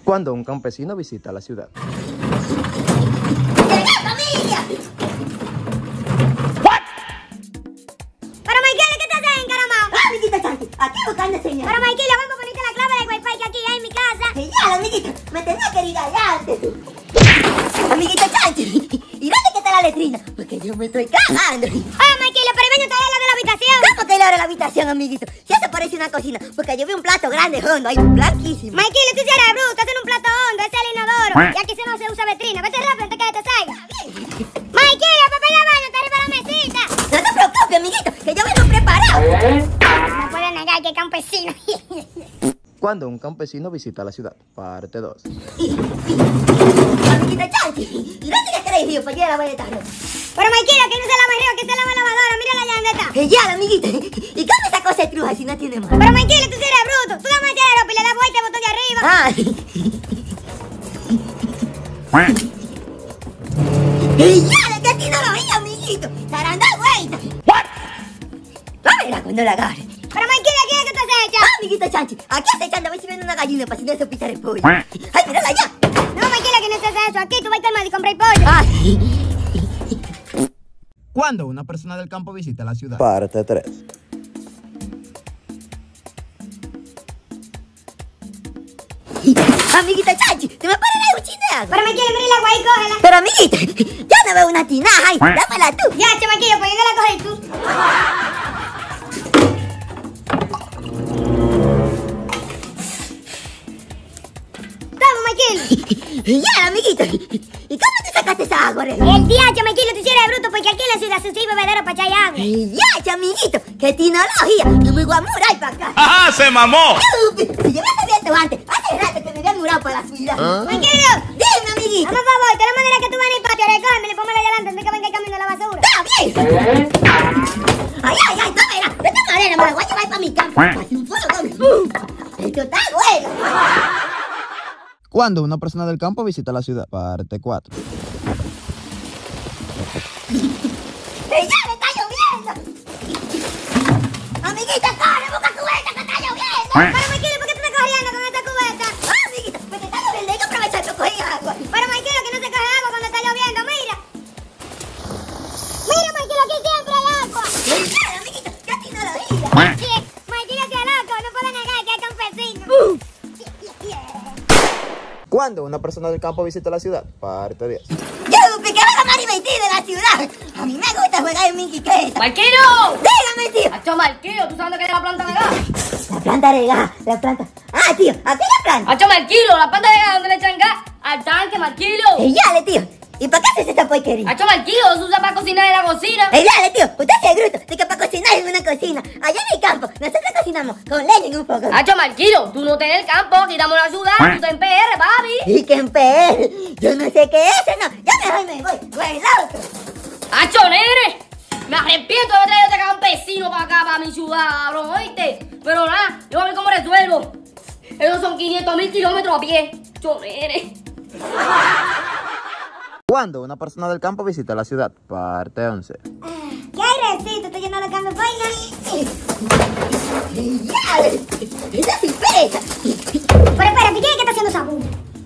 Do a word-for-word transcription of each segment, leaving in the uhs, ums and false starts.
Cuando un campesino visita la ciudad. ¡Llegué, familia! What? Pero Michael, ¿qué te haces encaramado? Ah, amiguita Chanti, aquí buscando señal. Pero Michael, vengo a ponerte la clave del wifi que aquí hay en mi casa. Que ya, amiguita, me tenía que regalarte tú. Amiguita Chanti, ¿y dónde que está la letrina? Porque yo me estoy cagando. Oye, Michael, pero ven, está la de la habitación. ¿Cómo que le abre la habitación, amiguito? Si eso parece una cocina, porque yo vi un plato grande, hondo, ahí blanquísimo. Michael, tú eres bruto, hacen un plato hondo, ese es el inodoro. Y aquí se no se usa vetrina. Vete rápido antes que te salga. Michael, el papel de baño está arriba de la mesita. No te preocupes, amiguito, que yo vengo preparado. No puedo negar que es campesino. Cuando un campesino visita la ciudad. Parte dos. Amiguita Chanti, ¿y dónde que queréis río para llegar a la tarde? Pero Michael, aquí no se lava el río, aquí se lava la lavadora. Mírala allá donde está. Que ya, amiguita, ¿y cómo esa cosa es truja si no tiene más? Pero Michael, tú sí eres bruto. Tú dame la ropa y le das vuelta al botón de arriba. Ah. ¡Y ya, que a ti no lo vi, amiguito! ¡Estarán dando vueltas! What? A verla cuando la agarre. Pero Michael, ¿aquí es que tú has hecho? Ah, amiguita Chanchi, aquí acechando a ver si viene una gallina para si no se pitar el pollo. ¡Ay, mírala allá! No, Michael, aquí no se hace eso. Aquí tú vas al mar y compras pollo. ¡Ay! Cuando una persona del campo visita la ciudad. Parte tres. Amiguita Chanchi, ¿te me ponen un chin de agua? Pero Michael, mira el agua ahí, cógela. Pero amiguita, ya no veo una tinaja ahí, dámela tú. Ya, che, Michael, pues yo la coges tú. Toma, Michael. Ya, amiguita, ¿y cómo te sacaste esa agua, Rey? El día, che, Michael, tú sí eres bruto porque aquí en la ciudad se usa bebedero para echar agua. Ya, che, amiguito, qué tecnología, yo me voy a murar para acá. ¡Ajá, se mamó! Si yo me había visto antes, hace rato que me había murado para la ciudad. Michael, Dime, amiguito. vamos, por favor, de la manera que tú vas en el patio, recógeme y póngala adelante antes que venga el camión de la basura. ¡Está bien! ¡Ay, ay, ay! ¡Tómela! De esta manera me la voy a llevar para mi campo. Para hacer un fuego con... ¡Esto está bueno! Cuando una persona del campo visita la ciudad. Parte cuatro. ¡Que ya me está lloviendo! ¡Amiguita, corre! ¡Busca cubeta que está lloviendo! Pero Michael, ¿por qué tú estás corriendo con esta cubeta? ¡Ah, amiguita! Porque está lloviendo, hay que aprovechar para coger agua. Pero Michael, que no se coge agua cuando está lloviendo, mira. Mira, Michael, aquí siempre hay agua. ¡Ay, ya, amiguita! ¡Qué tecnología! Sí, Michael, sea loco, no puedo negar que es campesino. Cuando una persona del campo visita la ciudad. Parte diez. ¡Yo supe que era más divertido de la ciudad! A mí me gusta jugar en mi quiqueta. ¡Marquillo! ¡Dígame, tío! ¡Acho, Marquillo! ¿Tú sabes dónde queda la planta de gas? La planta de gas, la planta... ¡Ah, tío! ¿Aquí la planta? ¡Acho, Marquillo! ¿La planta de gas donde le echan gas? ¡Al tanque, Marquillo! ¡Ey, dale, tío! ¿Y para qué haces esta porquería? ¡Acho, Marquillo! ¿Se usa para cocinar en la cocina? ¡Ey, dale, tío! Usted es el bruto de que para cocinar en una cocina. Allá en el campo, nosotros cocinamos con leña en un fogón. ¡Acho, Marquillo! Tú no tenés el campo, quitamos la ciudad, tú estás en P R, papi. Y que en P R, yo no sé qué es eso, no. Ya mejor me voy, voy al otro. ¡Acho, nene! Me arrepiento de traer a este campesino para acá, para mi ciudad, cabrón, ¿oíste? Pero nada, yo voy a ver cómo resuelvo. Esos son quinientos mil kilómetros a pie. ¡Acho, nene! Cuando una persona del campo visita la ciudad. Parte once. ¿Qué hay, recito? Estoy llenando el cambio de vaina. ¡Ey, dale! ¡Esa sí pesa! Pero espera, ¿quién es que está haciendo sabún?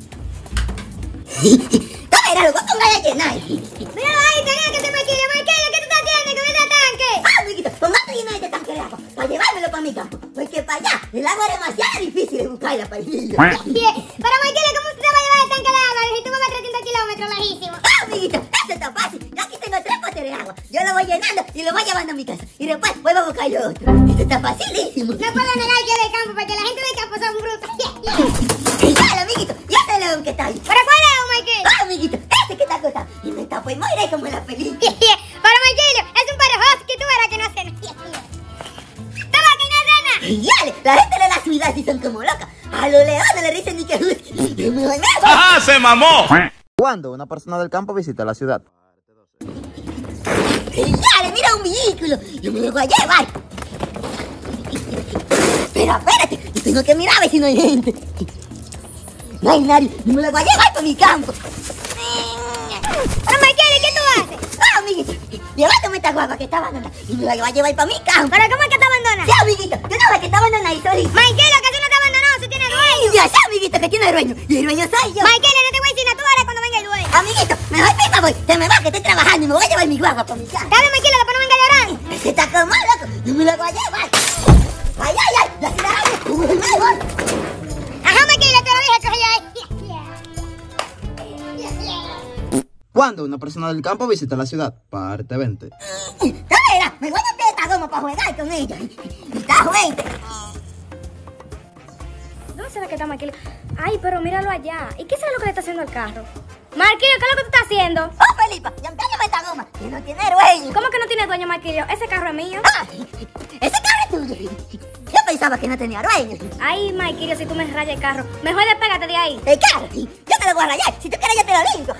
¡Toma, lo voy a poner a llenar! Míralo ahí, tenía que ser Michael. Michael, ¿qué tú estás haciendo con ese tanque? ¡Ah, amiguito! Póngate lleno de este tanque de agua para llevármelo para mi campo. Porque para allá el agua es demasiado difícil de buscarla para el niño. Bien. Pero Michael, ¿cómo usted va a llevar el tanque de agua? Si tú vas a trescientos kilómetros, lejísimo. ¡Ah, amiguito! ¡Eso está fácil! Yo aquí tengo tres potes de agua. Yo lo voy llenando y lo voy llevando a mi casa. Y después vuelvo a buscar lo otro. Esto está facilísimo. No puedo negar que es del campo, porque la gente del campo son brutos. ¡Y dale, amiguito! ¡Y ese león que está ahí! ¿Pero cuál es, Michael? ¡Ah, amiguito! ¡Ese que está acostado! Y me tapo y moriré como en la película. Pero Michael, es un perro husky, tú verás que no hace nada. ¡Toma, que no hace nada! ¡Y dale! La gente de la ciudad sí son como locas. A los leones le dicen ni que husky. ¡Y me voy a... ¡Ajá, se mamó! Cuando una persona del campo visita la ciudad. ¡Y dale! ¡Mira un vehículo! ¡Yo me lo voy a llevar! Pero espérate, yo tengo que mirar a ver si no hay gente. No hay nadie, yo me lo voy a llevar para mi campo. Pero Michael, ¿qué tú haces? ¡Ah, amiguito! Llévatame esta guapa que está abandonada y me la voy a llevar para mi campo. ¿Pero cómo es que te abandona? ¡Sí, amiguito! ¿Tú no ves que está abandonada y solita? Michael, que tú no te abandonó, si tiene dueño. Ya sé, amiguito, que tiene dueño. Y el dueño soy yo. Michael, no te voy a decir nada, tú harás cuando venga el dueño. Amiguito, me voy pipa, voy. Se me va que estoy trabajando y me voy a llevar mi guagua por mi casa. Dale, Michael, después no venga llorando. Ese está como loco. Yo me lo voy a llevar. Ay, ay, ay. La ciudad. Ajá, Michael, te lo dije, coge ya. Cuando una persona del campo visita la ciudad, parte veinte. Mira, me voy a meter esta goma para jugar con ella. Está juguete. ¿Dónde será que está Michael? Ay, pero míralo allá. ¿Y qué será lo que le está haciendo al carro? Marquillo, ¿qué es lo que tú estás haciendo? Oh, Felipa, ya cállame esta goma, que no tiene dueño. ¿Cómo que no tiene dueño, Marquillo? Ese carro es mío. Ah, ese carro es tuyo. Yo pensaba que no tenía dueño. Ay, Marquillo, si tú me rayas el carro, mejor despégate de ahí. El carro, yo te lo voy a rayar. Si tú quieres, yo te lo limpio.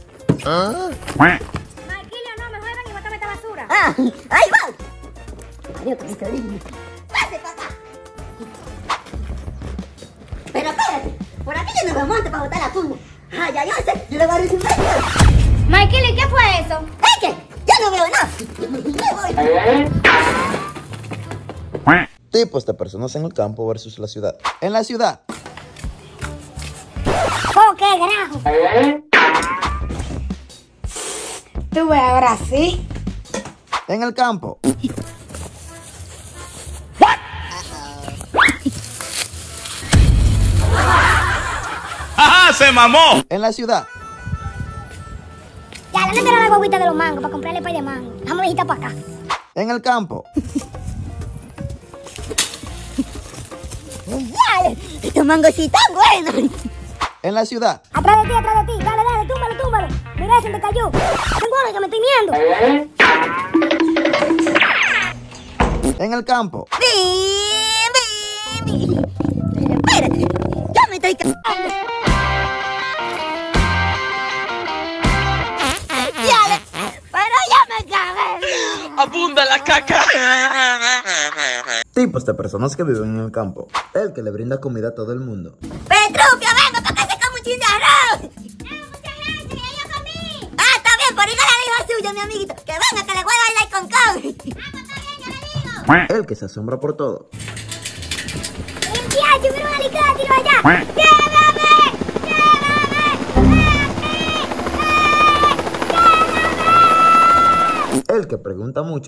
Marquillo, no, mejor ven y bótame esta basura. Ah, ahí va. Adiós, con este lindo. Pase para acá. Pero espérate, por aquí yo no me monto para botar la funda. Ay, ay, ay, yo le voy a recibir. Marquillo, ¿y qué fue eso? Es que yo no veo nada. Me voy. Tipos de personas en el campo versus la ciudad. En la ciudad, Oh, qué grajo. Tú ves ahora sí. en el campo, ¡Ajá! ¡Se mamó! en la ciudad, Ya, le metieron la guaguita de los mangos para comprarle pay de mango. Vamos a hijita para acá. en el campo, Dale, estos mangos sí están buenos. en la ciudad, Atrás de ti, atrás de ti. Dale, dale, túmbalo, túmbalo. Mira, se me cayó. Tengo algo que me estoy viendo. en el campo, Bi, bi, bi. Pero espérate, yo me estoy cagando. Dale, pero ya me cagué. ¡Abunda la caca! tipos de personas que viven en el campo. El que le brinda comida a todo el mundo. Petrufia, venga para que se coma un chin de arroz. Muchas gracias, que ya yo comí. Ah, está bien, por ahí no le dijo suyo, mi amiguito. Que venga, que le voy a dar like con cobre. El que se asombra por todo. Limpiacho, mira un alicate, tiro allá. ¡Llévame! ¡Llévame! El que pregunta mucho.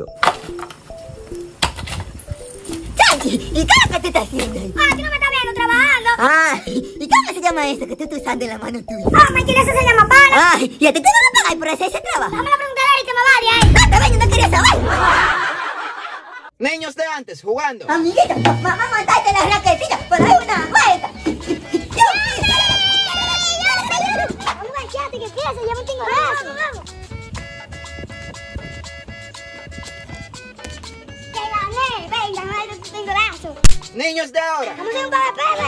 Chanchi, ¿y qué es lo que tú estás haciendo? Ah, tú no me estás viendo trabajando. Ay, ¿y cómo se llama eso que tú estás usando en la mano tuya? Ah, Michael, eso se llama pala. Ay, ¿y a ti te van a pagar por hacer ese trabajo? Déjame la pregunta a Eric que me vale ahí. No, te ven, yo no quería saber. Niños de antes, jugando. Amiguito, mamá, montaste las raquetillas, pero hay una vuelta. Vamos a echarte, que quieras, se llama un tingorazo. Que gané, venga, no hay un tingorazo. Niños de ahora. Vamos a hacer un par de perros.